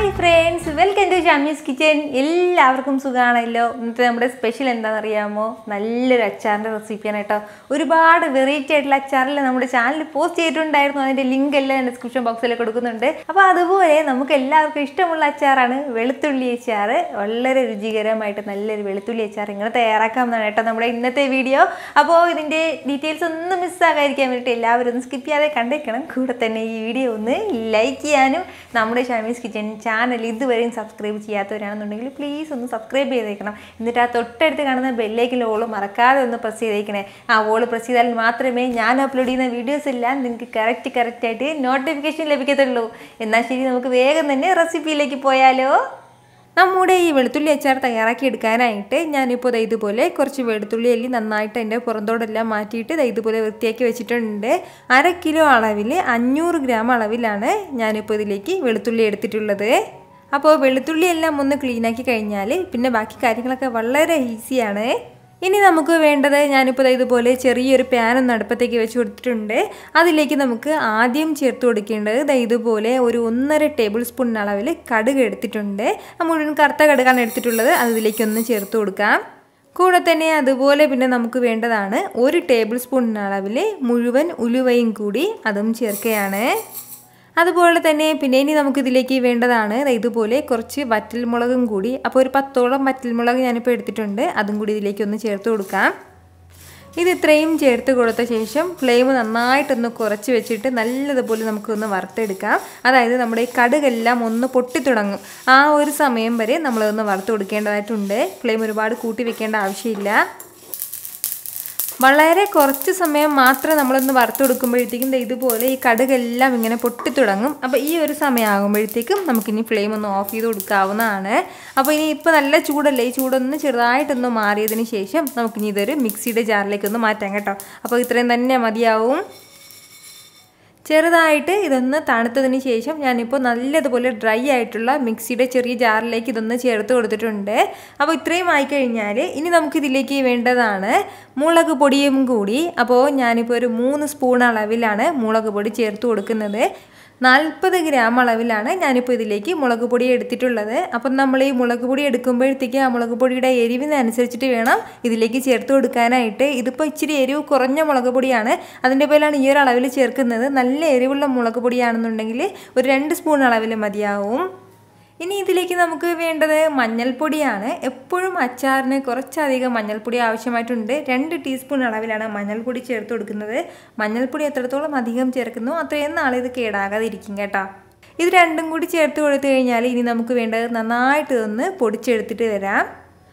Hi friends, welcome to shameeskitchen. എല്ലാവർക്കും സുഖാണല്ലോ. ഇന്നത്തെ നമ്മുടെ സ്പെഷ്യൽ എന്താണെന്ന് അറിയാമോ? നല്ലൊരു അച്ചാറിന്റെ റെസിപ്പിയാണ് കേട്ടോ. ഒരുപാട് വെറൈറ്റി ആയിട്ടുള്ള അച്ചാറിൽ നമ്മുടെ ചാനലിൽ പോസ്റ്റ് ചെയ്തിട്ടുണ്ടായിരുന്നു. അതിന്റെ ലിങ്ക് എല്ലാം ഡിസ്ക്രിപ്ഷൻ ബോക്സിൽ കൊടുക്കുന്നുണ്ട്. അപ്പോൾ അതുപോലെ നമുക്ക് എല്ലാവർക്കും ഇഷ്ടമുള്ള അച്ചാറാണ് വെളുത്തുള്ളി അച്ചാർ. വളരെ രുചികരമായിട്ട് നല്ലൊരു വെളുത്തുള്ളി അച്ചാർ ഇങ്ങനെ തയ്യാറാക്കാമെന്നാണ് കേട്ടോ നമ്മുടെ ഇന്നത്തെ വീഡിയോ. അപ്പോൾ ഇതിന്റെ ഡീറ്റെയിൽസ് ഒന്നും മിസ്സാകാതിരിക്കാൻ വേണ്ടിയിട്ട് എല്ലാവരും ഒന്ന് സ്കിപ്പ് ചെയ്യാതെ കണ്ടേക്കണം. കൂടെ തന്നെ ഈ വീഡിയോ ഒന്ന് ലൈക്ക് ചെയ്യാനും നമ്മുടെ shameeskitchen ചാനൽ ഇതുവരെയും സബ്സ്ക്രൈബ് ചെയ്യാത്തവരാണെന്നുണ്ടെങ്കിൽ പ്ലീസ് ഒന്ന് സബ്സ്ക്രൈബ് ചെയ്തേക്കണം. എന്നിട്ട് ആ തൊട്ടടുത്ത് കാണുന്ന ബെല്ലൈക്കൻ ഓൾ മറക്കാതെ ഒന്ന് പ്രസ് ചെയ്തേക്കണേ. ആ ഓൾ പ്രസ് ചെയ്താൽ മാത്രമേ ഞാൻ അപ്ലോഡ് ചെയ്യുന്ന വീഡിയോസ് എല്ലാം നിങ്ങൾക്ക് കറക്റ്റായിട്ട് നോട്ടിഫിക്കേഷൻ ലഭിക്കത്തുള്ളൂ. എന്നാൽ ശരി, നമുക്ക് വേഗം തന്നെ റെസിപ്പിയിലേക്ക് പോയാലോ. നമ്മുടെ ഈ വെളുത്തുള്ളി അച്ചാർ തയ്യാറാക്കി എടുക്കാനായിട്ട് ഞാനിപ്പോൾ ഇതുപോലെ കുറച്ച് വെളുത്തുള്ളി അല്ലി നന്നായിട്ട് അതിൻ്റെ പുറന്തോടെല്ലാം മാറ്റിയിട്ട് ഇതുപോലെ വൃത്തിയാക്കി വെച്ചിട്ടുണ്ട്. 1/2 കിലോ അളവിൽ 500 ഗ്രാം അളവിലാണ് ഞാനിപ്പോൾ ഇതിലേക്ക് വെളുത്തുള്ളി എടുത്തിട്ടുള്ളത്. അപ്പോൾ വെളുത്തുള്ളി എല്ലാം ഒന്ന് ക്ലീനാക്കി കഴിഞ്ഞാൽ പിന്നെ ബാക്കി കാര്യങ്ങളൊക്കെ വളരെ ഈസിയാണ്. ഇനി നമുക്ക് വേണ്ടത്, ഞാനിപ്പോൾ ഇതുപോലെ ചെറിയൊരു പാൻ ഒന്ന് അടുപ്പത്തേക്ക് വെച്ച് കൊടുത്തിട്ടുണ്ട്. അതിലേക്ക് നമുക്ക് ആദ്യം ചേർത്ത് കൊടുക്കേണ്ടത് ഇതുപോലെ ഒരു 1.5 ടേബിൾ സ്പൂൺ അളവിൽ കടുക് എടുത്തിട്ടുണ്ട്. മുഴുവൻ കറുത്ത കടുകാണ് എടുത്തിട്ടുള്ളത്. അതിലേക്കൊന്ന് ചേർത്ത് കൊടുക്കാം. കൂടെ തന്നെ അതുപോലെ പിന്നെ നമുക്ക് വേണ്ടതാണ് 1 ടേബിൾ സ്പൂൺ അളവിൽ മുഴുവൻ ഉലുവയും കൂടി അതും ചേർക്കുകയാണ്. അതുപോലെ തന്നെ പിന്നെ ഇനി നമുക്കിതിലേക്ക് വേണ്ടതാണ് ഇതുപോലെ കുറച്ച് വറ്റൽമുളകും കൂടി. അപ്പോൾ ഒരു 10ഓളം വറ്റൽമുളക് ഞാനിപ്പോൾ എടുത്തിട്ടുണ്ട്. അതും കൂടി ഇതിലേക്കൊന്ന് ചേർത്ത് കൊടുക്കാം. ഇത് ഇത്രയും ചേർത്ത് കൊടുത്ത ശേഷം ഫ്ലെയിം നന്നായിട്ടൊന്ന് കുറച്ച് വെച്ചിട്ട് നല്ലതുപോലെ നമുക്കൊന്ന് വറുത്തെടുക്കാം. അതായത് നമ്മുടെ ഈ കടുകെല്ലാം ഒന്ന് പൊട്ടിത്തുടങ്ങും. ആ ഒരു സമയം വരെ നമ്മളതൊന്ന് വറുത്ത് കൊടുക്കേണ്ടതായിട്ടുണ്ട്. ഫ്ലെയിം ഒരുപാട് കൂട്ടി വെക്കേണ്ട ആവശ്യമില്ല. വളരെ കുറച്ച് സമയം മാത്രം നമ്മളൊന്ന് വറുത്ത് കൊടുക്കുമ്പോഴത്തേക്കും ഇതുപോലെ ഈ കടുകെല്ലാം ഇങ്ങനെ പൊട്ടിത്തുടങ്ങും. അപ്പോൾ ഈ ഒരു സമയമാകുമ്പോഴത്തേക്കും നമുക്കിനി ഫ്ലെയിം ഒന്ന് ഓഫ് ചെയ്ത് കൊടുക്കാവുന്നതാണ്. അപ്പോൾ ഇനി ഇപ്പോൾ നല്ല ചൂടല്ലേ, ഈ ചൂടൊന്ന് ചെറുതായിട്ടൊന്ന് മാറിയതിന് ശേഷം നമുക്കിനി ഇതൊരു മിക്സിയുടെ ജാറിലേക്കൊന്ന് മാറ്റാം കേട്ടോ. അപ്പോൾ ഇത്രയും തന്നെ മതിയാവും. ചെറുതായിട്ട് ഇതൊന്ന് തണുത്തതിന് ശേഷം ഞാനിപ്പോൾ നല്ലതുപോലെ ഡ്രൈ ആയിട്ടുള്ള മിക്സിയുടെ ചെറിയ ജാറിലേക്ക് ഇതൊന്ന് ചേർത്ത് കൊടുത്തിട്ടുണ്ട്. അപ്പോൾ ഇത്രയും ആയിക്കഴിഞ്ഞാൽ ഇനി നമുക്കിതിലേക്ക് വേണ്ടതാണ് മുളക് പൊടിയും കൂടി. അപ്പോൾ ഞാനിപ്പോൾ ഒരു 3 സ്പൂൺ അളവിലാണ് മുളക് പൊടി ചേർത്ത് കൊടുക്കുന്നത്. 40 ഗ്രാം അളവിലാണ് ഞാനിപ്പോൾ ഇതിലേക്ക് മുളക് പൊടി എടുത്തിട്ടുള്ളത്. അപ്പം നമ്മൾ ഈ മുളക് പൊടി എടുക്കുമ്പോഴത്തേക്ക് ആ മുളക് പൊടിയുടെ എരിവിനനുസരിച്ചിട്ട് വേണം ഇതിലേക്ക് ചേർത്ത് കൊടുക്കാനായിട്ട്. ഇതിപ്പോൾ ഇച്ചിരി എരിവ് കുറഞ്ഞ മുളക് പൊടിയാണ്, അതിൻ്റെ പേരിലാണ് ഈ ഒരു അളവിൽ ചേർക്കുന്നത്. നല്ല എരിവുള്ള മുളക് പൊടിയാണെന്നുണ്ടെങ്കിൽ ഒരു 2 സ്പൂൺ അളവിൽ മതിയാവും. ഇനി ഇതിലേക്ക് നമുക്ക് വേണ്ടത് മഞ്ഞൾപ്പൊടിയാണ്. എപ്പോഴും അച്ചാറിന് കുറച്ചധികം മഞ്ഞൾപ്പൊടി ആവശ്യമായിട്ടുണ്ട്. 2 ടീസ്പൂൺ അളവിലാണ് മഞ്ഞൾപ്പൊടി ചേർത്ത് കൊടുക്കുന്നത്. മഞ്ഞൾപ്പൊടി എത്രത്തോളം അധികം ചേർക്കുന്നു അത്രയും നാളെ ഇത് കേടാകാതെ ഇരിക്കും കേട്ടോ. ഇത് രണ്ടും കൂടി ചേർത്ത് കൊടുത്തു കഴിഞ്ഞാൽ ഇനി നമുക്ക് വേണ്ടത് നന്നായിട്ട് ഇതൊന്ന് പൊടിച്ചെടുത്തിട്ട് വരാം.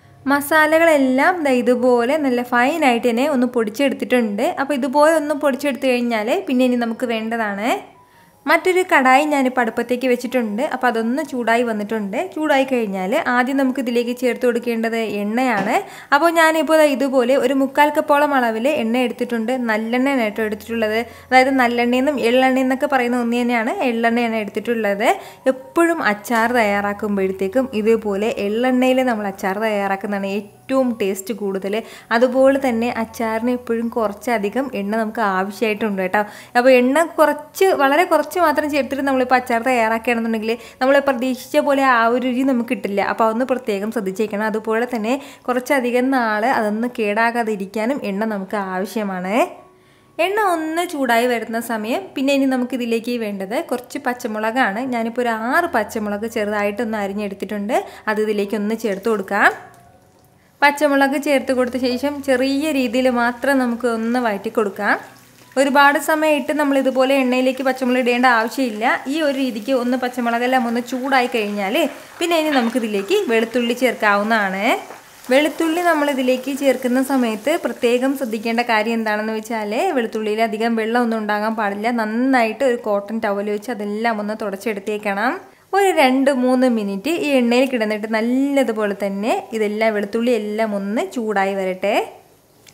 മസാലകളെല്ലാം ഇതുപോലെ നല്ല ഫൈനായിട്ട് തന്നെ ഒന്ന് പൊടിച്ചെടുത്തിട്ടുണ്ട്. അപ്പോൾ ഇതുപോലെ ഒന്ന് പൊടിച്ചെടുത്തു കഴിഞ്ഞാൽ പിന്നെ ഇനി നമുക്ക് വേണ്ടതാണ് മറ്റൊരു കടായി ഞാനിപ്പോൾ അടുപ്പത്തേക്ക് വെച്ചിട്ടുണ്ട്. അപ്പോൾ അതൊന്ന് ചൂടായി വന്നിട്ടുണ്ട്. ചൂടായി കഴിഞ്ഞാൽ ആദ്യം നമുക്ക് ഇതിലേക്ക് ചേർത്ത് കൊടുക്കേണ്ടത് എണ്ണയാണ്. അപ്പോൾ ഞാനിപ്പോൾ ഇതുപോലെ ഒരു 3/4 കപ്പോളം അളവിൽ എണ്ണ എടുത്തിട്ടുണ്ട്. നല്ലെണ്ണയാണ് കേട്ടോ എടുത്തിട്ടുള്ളത്. അതായത് നല്ലെണ്ണയെന്നും എള്ളെണ്ണയെന്നൊക്കെ പറയുന്ന ഒന്ന് തന്നെയാണ്. എള്ളെണ്ണയാണ് എടുത്തിട്ടുള്ളത്. എപ്പോഴും അച്ചാർ തയ്യാറാക്കുമ്പോഴത്തേക്കും ഇതുപോലെ എള്ളെണ്ണയിൽ നമ്മൾ അച്ചാർ തയ്യാറാക്കുന്നതാണ് ഏറ്റവും ടേസ്റ്റ് കൂടുതൽ. അതുപോലെ തന്നെ അച്ചാറിന് എപ്പോഴും കുറച്ചധികം എണ്ണ നമുക്ക് ആവശ്യമായിട്ടുണ്ട് കേട്ടോ. അപ്പോൾ എണ്ണ വളരെ കുറച്ച് മാത്രം ചേർത്തിട്ട് നമ്മളിപ്പോൾ അച്ചാർ തയ്യാറാക്കുകയാണെന്നുണ്ടെങ്കിൽ നമ്മൾ പ്രതീക്ഷിച്ച പോലെ ആ ഒരു രുചി നമുക്ക് കിട്ടില്ല. അപ്പോൾ അതൊന്ന് പ്രത്യേകം ശ്രദ്ധിച്ചേക്കണം. അതുപോലെ തന്നെ കുറച്ചധികം നാൾ അതൊന്ന് കേടാകാതെ ഇരിക്കാനും എണ്ണ നമുക്ക് ആവശ്യമാണ്. എണ്ണ ഒന്ന് ചൂടായി വരുന്ന സമയം പിന്നെ ഇനി നമുക്കിതിലേക്ക് വേണ്ടത് കുറച്ച് പച്ചമുളകാണ്. ഞാനിപ്പോൾ ഒരു 6 പച്ചമുളക് ചെറുതായിട്ടൊന്ന് അരിഞ്ഞെടുത്തിട്ടുണ്ട്. അത് ഇതിലേക്കൊന്ന് ചേർത്ത് കൊടുക്കാം. പച്ചമുളക് ചേർത്ത് കൊടുത്ത ശേഷം ചെറിയ രീതിയിൽ മാത്രം നമുക്ക് ഒന്ന് വഴറ്റി കൊടുക്കാം. ഒരുപാട് സമയം ഇട്ട് നമ്മൾ ഇതുപോലെ എണ്ണയിലേക്ക് പച്ചമുളക് ഇടേണ്ട ആവശ്യമില്ല. ഈ ഒരു രീതിക്ക് ഒന്ന് പച്ചമുളകെല്ലാം ഒന്ന് ചൂടായി കഴിഞ്ഞാൽ പിന്നെ ഇനി നമുക്കിതിലേക്ക് വെളുത്തുള്ളി ചേർക്കാവുന്നതാണ്. വെളുത്തുള്ളി നമ്മളിതിലേക്ക് ചേർക്കുന്ന സമയത്ത് പ്രത്യേകം ശ്രദ്ധിക്കേണ്ട കാര്യം എന്താണെന്ന് വെച്ചാൽ വെളുത്തുള്ളിയിൽ അധികം വെള്ളമൊന്നും ഉണ്ടാകാൻ പാടില്ല. നന്നായിട്ട് ഒരു കോട്ടൺ ടവൽ വെച്ച് അതെല്ലാം ഒന്ന് തുടച്ചെടുത്തേക്കണം. ഒരു 2-3 മിനിറ്റ് ഈ എണ്ണയിൽ കിടന്നിട്ട് നല്ലതുപോലെ തന്നെ ഇതെല്ലാം വെളുത്തുള്ളി എല്ലാം ഒന്ന് ചൂടായി വരട്ടെ.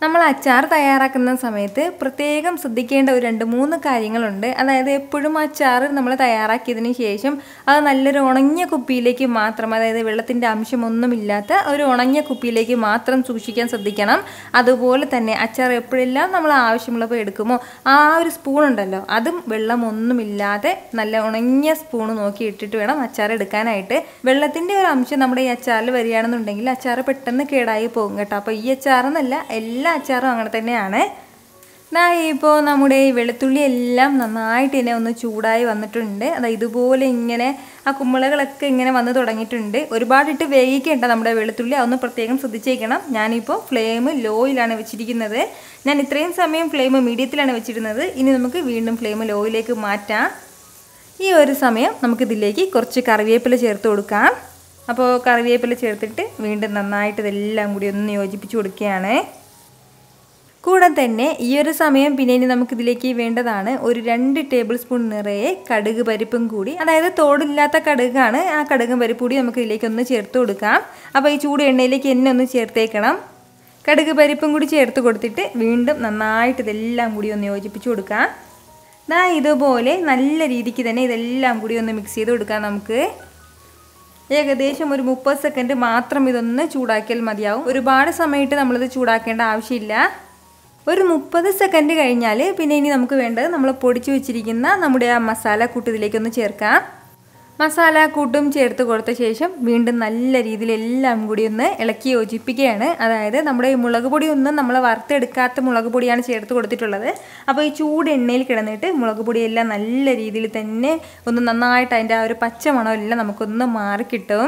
നമ്മൾ അച്ചാർ തയ്യാറാക്കുന്ന സമയത്ത് പ്രത്യേകം ശ്രദ്ധിക്കേണ്ട ഒരു 2-3 കാര്യങ്ങളുണ്ട്. അതായത് എപ്പോഴും അച്ചാർ നമ്മൾ തയ്യാറാക്കിയതിന് ശേഷം അത് നല്ലൊരു ഉണങ്ങിയ കുപ്പിയിലേക്ക് മാത്രം, അതായത് വെള്ളത്തിൻ്റെ അംശമൊന്നുമില്ലാത്ത ഒരു ഉണങ്ങിയ കുപ്പിയിലേക്ക് മാത്രം സൂക്ഷിക്കാൻ ശ്രദ്ധിക്കണം. അതുപോലെ തന്നെ അച്ചാർ എപ്പോഴെല്ലാം നമ്മൾ ആവശ്യമുള്ളപ്പോൾ എടുക്കുമോ ആ ഒരു സ്പൂൺ ഉണ്ടല്ലോ, അതും വെള്ളമൊന്നുമില്ലാതെ നല്ല ഉണങ്ങിയ സ്പൂണ് നോക്കി ഇട്ടിട്ട് വേണം അച്ചാർ എടുക്കാനായിട്ട്. വെള്ളത്തിൻ്റെ ഒരു അംശം നമ്മുടെ ഈ അച്ചാറിൽ വരികയാണെന്നുണ്ടെങ്കിൽ അച്ചാർ പെട്ടെന്ന് കേടായി പോകും കേട്ടോ. അപ്പോൾ ഈ അച്ചാറെന്നല്ല എല്ലാ അച്ചാറും അങ്ങനെ തന്നെയാണ്. ഇപ്പോൾ നമ്മുടെ ഈ വെളുത്തുള്ളി എല്ലാം നന്നായിട്ട് തന്നെ ഒന്ന് ചൂടായി വന്നിട്ടുണ്ട്. അതായത് ഇതുപോലെ ഇങ്ങനെ ആ കുമ്പളകളൊക്കെ ഇങ്ങനെ വന്ന് തുടങ്ങിയിട്ടുണ്ട്. ഒരുപാടിട്ട് വേവിക്കേണ്ട നമ്മുടെ വെളുത്തുള്ളി, അതൊന്ന് പ്രത്യേകം ശ്രദ്ധിച്ചേക്കണം. ഞാനിപ്പോൾ ഫ്ലെയിം ലോയിലാണ് വെച്ചിരിക്കുന്നത്. ഞാൻ ഇത്രയും സമയം ഫ്ലെയിം മീഡിയത്തിലാണ് വെച്ചിരുന്നത്. ഇനി നമുക്ക് വീണ്ടും ഫ്ലെയിം ലോയിലേക്ക് മാറ്റാം. ഈ ഒരു സമയം നമുക്കിതിലേക്ക് കുറച്ച് കറിവേപ്പില ചേർത്ത് കൊടുക്കാം. അപ്പോൾ കറിവേപ്പില ചേർത്തിട്ട് വീണ്ടും നന്നായിട്ട് ഇതെല്ലാം കൂടി ഒന്ന് യോജിപ്പിച്ച് കൊടുക്കുകയാണ്. കൂടെ തന്നെ ഈ ഒരു സമയം പിന്നെ ഇനി നമുക്കിതിലേക്ക് വേണ്ടതാണ് ഒരു 2 ടേബിൾ സ്പൂൺ നിറയെ കടുക് പരിപ്പും കൂടി, അതായത് തോടില്ലാത്ത കടുകാണ്. ആ കടുകും പരിപ്പും കൂടി നമുക്ക് ഇതിലേക്ക് ഒന്ന് ചേർത്ത് കൊടുക്കാം. അപ്പോൾ ഈ ചൂട് എണ്ണയിലേക്ക് എന്നെ ഒന്ന് ചേർത്തേക്കണം. കടുക് പരിപ്പും കൂടി ചേർത്ത് കൊടുത്തിട്ട് വീണ്ടും നന്നായിട്ട് ഇതെല്ലാം കൂടി ഒന്ന് യോജിപ്പിച്ച് കൊടുക്കാം. ഇതുപോലെ നല്ല രീതിക്ക് തന്നെ ഇതെല്ലാം കൂടി ഒന്ന് മിക്സ് ചെയ്ത് കൊടുക്കാം. നമുക്ക് ഏകദേശം ഒരു 30 സെക്കൻഡ് മാത്രം ഇതൊന്ന് ചൂടാക്കിയാൽ മതിയാവും. ഒരുപാട് സമയത്ത് നമ്മളിത് ചൂടാക്കേണ്ട ആവശ്യമില്ല. ഒരു 30 സെക്കൻഡ് കഴിഞ്ഞാൽ പിന്നെ ഇനി നമുക്ക് വേണ്ടത് നമ്മൾ പൊടിച്ചു വെച്ചിരിക്കുന്ന നമ്മുടെ ആ മസാലക്കൂട്ട് ഇതിലേക്കൊന്ന് ചേർക്കാം. മസാലക്കൂട്ടും ചേർത്ത് കൊടുത്ത ശേഷം വീണ്ടും നല്ല രീതിയിൽ എല്ലാം കൂടി ഒന്ന് ഇളക്കി യോജിപ്പിക്കുകയാണ്. അതായത് നമ്മുടെ ഈ മുളക് പൊടി ഒന്നും നമ്മൾ വറുത്തെടുക്കാത്ത മുളക് പൊടിയാണ് ചേർത്ത് കൊടുത്തിട്ടുള്ളത്. അപ്പോൾ ഈ ചൂട് എണ്ണയിൽ കിടന്നിട്ട് മുളക് പൊടിയെല്ലാം നല്ല രീതിയിൽ തന്നെ ഒന്ന് നന്നായിട്ട് അതിൻ്റെ ആ ഒരു പച്ചമണമെല്ലാം നമുക്കൊന്ന് മാറിക്കിട്ടും.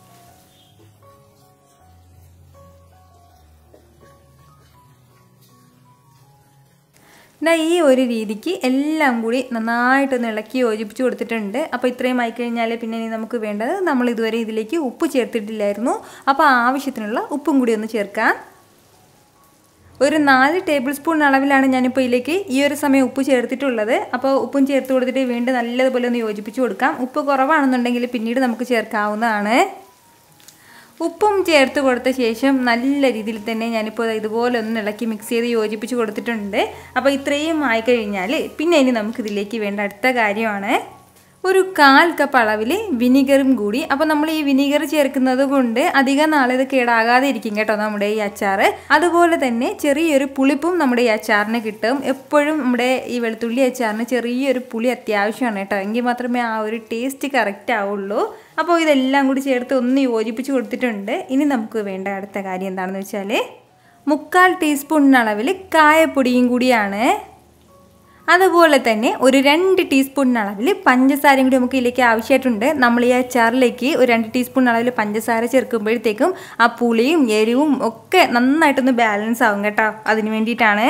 ഈ ഒരു രീതിക്ക് എല്ലാം കൂടി നന്നായിട്ടൊന്ന് ഇളക്കി യോജിപ്പിച്ച് കൊടുത്തിട്ടുണ്ട്. അപ്പോൾ ഇത്രയും ആയിക്കഴിഞ്ഞാൽ പിന്നെ ഇനി നമുക്ക് വേണ്ടത്, നമ്മൾ ഇതുവരെ ഇതിലേക്ക് ഉപ്പ് ചേർത്തിട്ടില്ലായിരുന്നു. അപ്പോൾ ആവശ്യത്തിനുള്ള ഉപ്പും കൂടി ഒന്ന് ചേർക്കാം. ഒരു 4 ടേബിൾ സ്പൂൺ അളവിലാണ് ഞാനിപ്പോൾ ഇതിലേക്ക് ഈ ഒരു സമയം ഉപ്പ് ചേർത്തിട്ടുള്ളത്. അപ്പോൾ ഉപ്പും ചേർത്ത് കൊടുത്തിട്ട് വീണ്ടും നല്ലതുപോലെ ഒന്ന് യോജിപ്പിച്ച് കൊടുക്കാം. ഉപ്പ് കുറവാണെന്നുണ്ടെങ്കിൽ പിന്നീട് നമുക്ക് ചേർക്കാവുന്നതാണ്. ഉപ്പും ചേർത്ത് കൊടുത്ത ശേഷം നല്ല രീതിയിൽ തന്നെ ഞാനിപ്പോൾ ഇതുപോലെ ഒന്ന് ഇളക്കി മിക്സ് ചെയ്ത് യോജിപ്പിച്ച് കൊടുത്തിട്ടുണ്ട്. അപ്പോൾ ഇത്രയും ആയിക്കഴിഞ്ഞാൽ പിന്നെ ഇനി നമുക്കിതിലേക്ക് വേണ്ട അടുത്ത കാര്യമാണ് ഒരു 1/4 കപ്പ് അളവിൽ വിനീഗറും കൂടി. അപ്പോൾ നമ്മൾ ഈ വിനീഗർ ചേർക്കുന്നത് കൊണ്ട് അധികം നാളെ ഇത് കേടാകാതെ ഇരിക്കും കേട്ടോ നമ്മുടെ ഈ അച്ചാർ. അതുപോലെ തന്നെ ചെറിയൊരു പുളിപ്പും നമ്മുടെ ഈ അച്ചാറിന് കിട്ടും. എപ്പോഴും നമ്മുടെ ഈ വെളുത്തുള്ളി അച്ചാറിന് ചെറിയൊരു പുളി അത്യാവശ്യമാണ് കേട്ടോ, എങ്കിൽ മാത്രമേ ആ ഒരു ടേസ്റ്റ് കറക്റ്റ് ആവുള്ളൂ. അപ്പോൾ ഇതെല്ലാം കൂടി ചേർത്ത് ഒന്ന് യോജിപ്പിച്ച് കൊടുത്തിട്ടുണ്ട്. ഇനി നമുക്ക് വേണ്ട അടുത്ത കാര്യം എന്താണെന്ന് വെച്ചാൽ 1/4 ടീസ്പൂൺ അളവിൽ കായപ്പൊടിയും കൂടിയാണ്. അതുപോലെ തന്നെ ഒരു 2 ടീസ്പൂൺ അളവിൽ പഞ്ചസാരയും കൂടി നമുക്ക് ഇതിലേക്ക് ആവശ്യമായിട്ടുണ്ട്. നമ്മൾ ഈ അച്ചാറിലേക്ക് ഒരു 2 ടീസ്പൂൺ അളവിൽ പഞ്ചസാര ചേർക്കുമ്പോഴത്തേക്കും ആ പുളിയും എരിവും ഒക്കെ നന്നായിട്ടൊന്ന് ബാലൻസ് ആവും കേട്ടോ, അതിന് വേണ്ടിയിട്ടാണ്.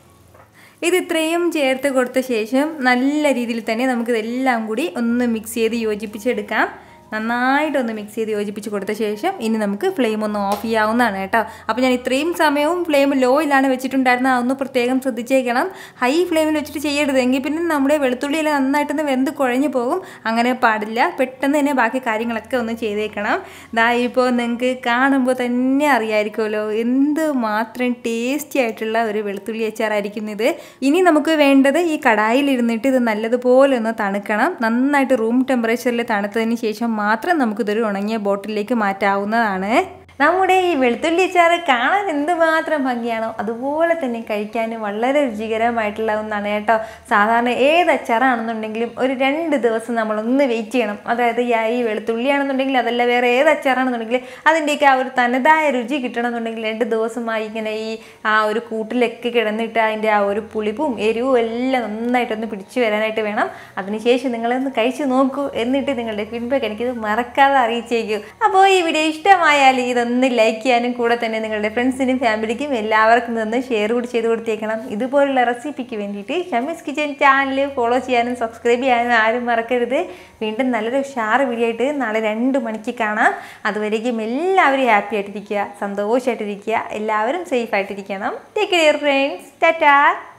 ഇത് ഇത്രയും ചേർത്ത് കൊടുത്ത ശേഷം നല്ല രീതിയിൽ തന്നെ നമുക്കിതെല്ലാം കൂടി ഒന്ന് മിക്സ് ചെയ്ത് യോജിപ്പിച്ചെടുക്കാം. നന്നായിട്ടൊന്ന് മിക്സ് ചെയ്ത് യോജിപ്പിച്ച് കൊടുത്ത ശേഷം ഇനി നമുക്ക് ഫ്ലെയിം ഒന്ന് ഓഫ് ചെയ്യാവുന്നതാണ് കേട്ടോ. അപ്പോൾ ഞാൻ ഇത്രയും സമയവും ഫ്ലെയിം ലോയിലാണ് വെച്ചിട്ടുണ്ടായിരുന്നത്. അതൊന്ന് പ്രത്യേകം ശ്രദ്ധിച്ചേക്കണം. ഹൈ ഫ്ലെയിമിൽ വെച്ചിട്ട് ചെയ്യരുത്, എങ്കിൽ പിന്നെ നമ്മുടെ വെളുത്തുള്ളിയെല്ലാം നന്നായിട്ടൊന്ന് വെന്ത് കുഴഞ്ഞു പോകും. അങ്ങനെ പാടില്ല. പെട്ടെന്ന് തന്നെ ബാക്കി കാര്യങ്ങളൊക്കെ ഒന്ന് ചെയ്തേക്കണം. ഇപ്പോൾ നിങ്ങൾക്ക് കാണുമ്പോൾ തന്നെ അറിയാമായിരിക്കുമല്ലോ എന്ത് മാത്രം ടേസ്റ്റി ആയിട്ടുള്ള ഒരു വെളുത്തുള്ളി അച്ചാറായിരിക്കും ഇത്. ഇനി നമുക്ക് വേണ്ടത് ഈ കടായിലിരുന്നിട്ട് ഇത് നല്ലതുപോലെ ഒന്ന് തണുക്കണം. നന്നായിട്ട് റൂം ടെമ്പറേച്ചറിൽ തണുത്തതിന് ശേഷം മാത്രം നമുക്കിതൊരു ഉണങ്ങിയ ബോട്ടിലേക്ക് മാറ്റാവുന്നതാണ്. നമ്മുടെ ഈ വെളുത്തുള്ളി അച്ചാർ കാണാൻ എന്തുമാത്രം ഭംഗിയാണോ അതുപോലെ തന്നെ കഴിക്കാനും വളരെ രുചികരമായിട്ടുള്ള ഒന്നാണ് കേട്ടോ. സാധാരണ ഏത് അച്ചാറാണെന്നുണ്ടെങ്കിലും ഒരു 2 ദിവസം നമ്മളൊന്ന് വെയിറ്റ് ചെയ്യണം. അതായത് ഈ വെളുത്തുള്ളി ആണെന്നുണ്ടെങ്കിൽ അതല്ല വേറെ ഏത് അച്ചാറാണെന്നുണ്ടെങ്കിൽ അതിൻ്റെയൊക്കെ ആ ഒരു തനതായ രുചി കിട്ടണമെന്നുണ്ടെങ്കിൽ 2 ദിവസമായി ഇങ്ങനെ ആ ഒരു കൂട്ടിലൊക്കെ കിടന്നിട്ട് അതിൻ്റെ ആ ഒരു പുളിപ്പും എരിവും എല്ലാം നന്നായിട്ടൊന്ന് പിടിച്ചു വരാനായിട്ട് വേണം. അതിനുശേഷം നിങ്ങളൊന്ന് കഴിച്ച് നോക്കൂ, എന്നിട്ട് നിങ്ങളുടെ ഫീഡ്ബാക്ക് എനിക്കിത് മറക്കാതെ അറിയിച്ചേക്കൂ. അപ്പോൾ ഈ വീഡിയോ ഇഷ്ടമായാൽ ഇതൊന്ന് ലൈക്ക് ചെയ്യാനും കൂടെ തന്നെ നിങ്ങളുടെ ഫ്രണ്ട്സിനും ഫാമിലിക്കും എല്ലാവർക്കും ഇതൊന്ന് ഷെയർ കൂടി ചെയ്ത് കൊടുത്തേക്കണം. ഇതുപോലുള്ള റെസിപ്പിക്ക് വേണ്ടിയിട്ട് ഷമീസ് കിച്ചൻ ചാനൽ ഫോളോ ചെയ്യാനും സബ്സ്ക്രൈബ് ചെയ്യാനും ആരും മറക്കരുത്. വീണ്ടും നല്ലൊരു ഉഷാർ വീഡിയോ ആയിട്ട് നാളെ 2 മണിക്ക് കാണാം. അതുവരേക്കും എല്ലാവരും ഹാപ്പി ആയിട്ടിരിക്കുക, സന്തോഷമായിട്ടിരിക്കുക, എല്ലാവരും സേഫ് ആയിട്ടിരിക്കണം. Take care friends. ടാറ്റാ.